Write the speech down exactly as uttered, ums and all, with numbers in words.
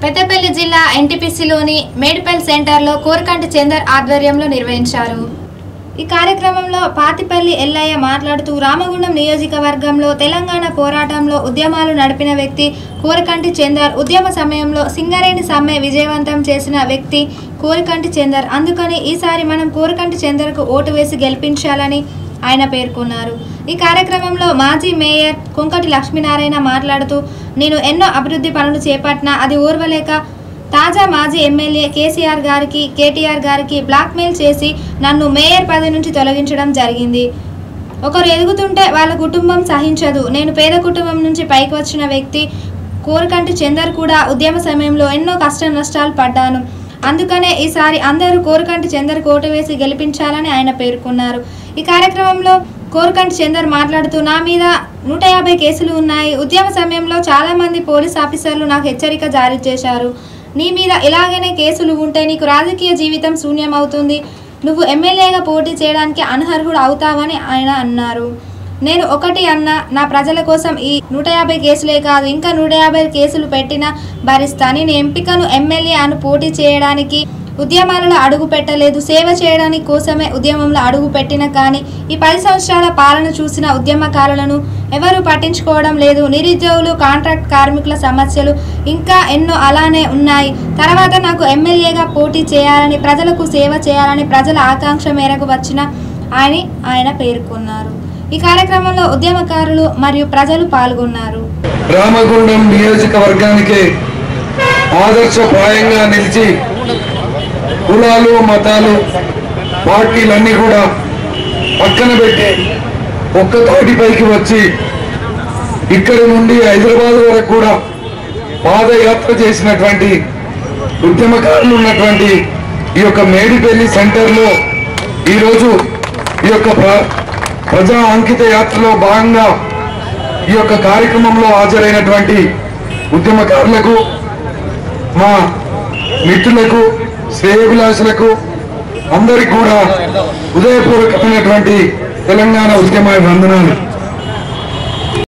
పెద్దపల్లి జిల్లా ఎన్టీపీసీలోని మేడ్పల్ సెంటర్లో కోరకంటి చందర్ ఆధ్వర్యంలో నిర్వహించారు. ఈ కార్యక్రమంలో పాతిపల్లి ఎల్లయ్య మాట్లాడుతూ రామగుండం నియోజకవర్గంలో తెలంగాణ పోరాటంలో ఉద్యమాలు నడిపిన వ్యక్తి కోరకంటి చందర్. ఉద్యమ సమయంలో సింగరేణి సమ్మె విజయవంతం చేసిన వ్యక్తి కోరకంటి చందర్. అందుకని ఈసారి మనం కోరకంటి చందర్కు ఓటు వేసి గెలిపించాలని ఆయన పేర్కొన్నారు. ఈ కార్యక్రమంలో మాజీ మేయర్ కొంకటి లక్ష్మీనారాయణ మాట్లాడుతూ నేను ఎన్నో అభివృద్ధి పనులు చేపట్టినా అది ఓర్వలేక తాజా మాజీ ఎమ్మెల్యే కేసీఆర్ గారికి కేటీఆర్ గారికి బ్లాక్మెయిల్ చేసి నన్ను మేయర్ పదవి నుంచి తొలగించడం జరిగింది. ఒకరు ఎదుగుతుంటే వాళ్ళ కుటుంబం సహించదు. నేను పేద కుటుంబం నుంచి పైకి వచ్చిన వ్యక్తి కోరకంటి చందర్. కూడా ఉద్యమ సమయంలో ఎన్నో కష్ట నష్టాలు పడ్డాను. అందుకనే ఈసారి అందరూ కోరకంటి చందర్ ఓటు వేసి గెలిపించాలని ఆయన పేర్కొన్నారు. ఈ కార్యక్రమంలో కోరకంటి చందర్ మాట్లాడుతూ నా మీద నూట యాభై కేసులు ఉన్నాయి. ఉద్యమ సమయంలో చాలామంది పోలీస్ ఆఫీసర్లు నాకు హెచ్చరిక జారీ చేశారు. నీ మీద ఇలాగనే కేసులు ఉంటే నీకు రాజకీయ జీవితం శూన్యమవుతుంది. నువ్వు ఎమ్మెల్యేగా పోటీ చేయడానికి అనర్హుడు అవుతావని ఆయన అన్నారు. నేను ఒకటి అన్న నా ప్రజల కోసం ఈ నూట యాభై కేసులే కాదు ఇంకా నూట యాభై కేసులు పెట్టినా భరిస్తా. నేను ఎంపికను ఎమ్మెల్యే అని పోటీ చేయడానికి ఉద్యమాలలో అడుగు పెట్టలేదు. సేవ చేయడానికి కోసమే ఉద్యమంలో అడుగు పెట్టిన కానీ ఈ పది సంవత్సరాల పాలన చూసిన ఉద్యమకారులను ఎవరు పట్టించుకోవడం లేదు. నిరుద్యోగులు, కాంట్రాక్ట్ కార్మికుల సమస్యలు ఇంకా ఎన్నో అలానే ఉన్నాయి. తర్వాత నాకు ఎమ్మెల్యేగా పోటీ చేయాలని ప్రజలకు సేవ చేయాలని ప్రజల ఆకాంక్ష మేరకు వచ్చిన అని ఆయన పేర్కొన్నారు. ఈ కార్యక్రమంలో ఉద్యమకారులు మరియు ప్రజలు పాల్గొన్నారు. రామగుండం నియోజకవర్గానికి ఆదర్శప్రాయంగా నిలిచి కులాలు, మతాలు, పార్టీలన్నీ కూడా పక్కన పెట్టి ఒక్క తాటిపైకి వచ్చి ఇక్కడి నుండి హైదరాబాద్ వరకు కూడా పాదయాత్ర చేసినటువంటి ఉద్యమకారులు ఉన్నటువంటి ఈ యొక్క మేడిపల్లి సెంటర్లో ఈరోజు ఈ యొక్క ప్రజా అంకిత యాత్రలో భాగంగా ఈ యొక్క కార్యక్రమంలో హాజరైనటువంటి ఉద్యమకారులకు, మా మిత్రులకు, శ్రేయోభిలాషులకు అందరికీ కూడా హృదయపూర్వకమైనటువంటి తెలంగాణ ఉద్యమ వందనాలు.